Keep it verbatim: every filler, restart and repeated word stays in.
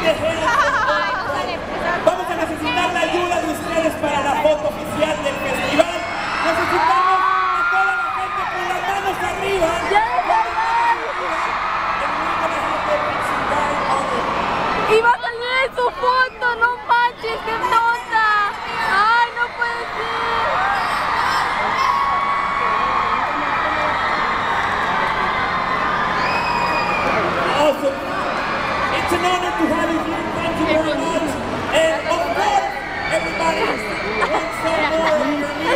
Vamos a necesitar la ayuda de ustedes para la foto oficial del festival. Necesitamos a toda la gente con las manos arriba. ¡Y va a salir en su foto! ¡No manches! ¡Qué nota! ¡Ay, no puede ser! Awesome. It's an honor to have you here. Thank you very much. And of course, everybody wants some more of your music.